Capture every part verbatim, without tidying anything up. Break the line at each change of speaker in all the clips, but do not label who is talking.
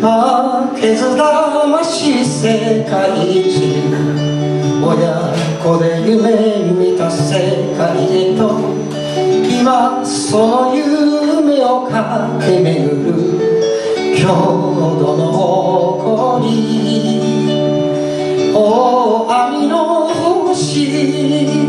負けず魂世界一、親子で夢見た世界へと、今その夢を駆け巡る郷土の誇り、大網の星。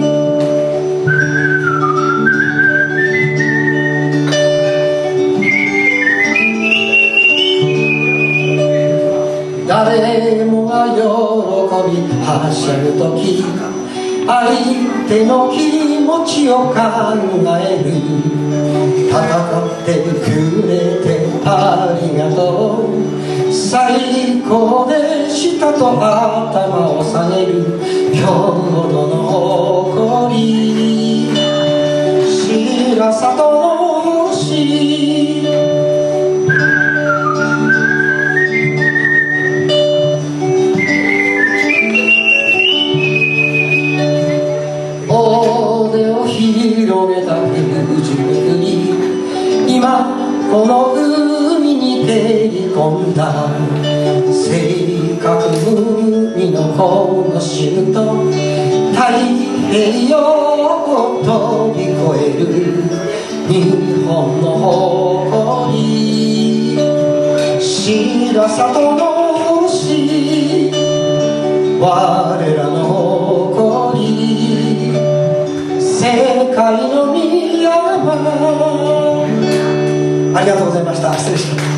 誰もが喜びはしゃぐとき、相手の気持ちを考える。戦ってくれてありがとう、最高でしたと頭を下げる郷土の誇り、白里の星。広げた空中に今この海に蹴り込んだ、正確無二のこのシュート、太平洋を飛び越える日本の誇り、白里の星、我らの誇り、世界の宮山。ありがとうございました。失礼します。